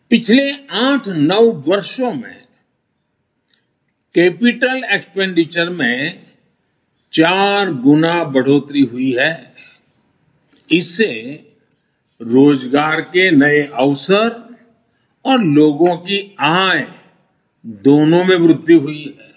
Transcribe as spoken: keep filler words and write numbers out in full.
पिछले आठ नौ वर्षों में कैपिटल एक्सपेंडिचर में चार गुना बढ़ोतरी हुई है। इससे रोजगार के नए अवसर और लोगों की आय दोनों में वृद्धि हुई है।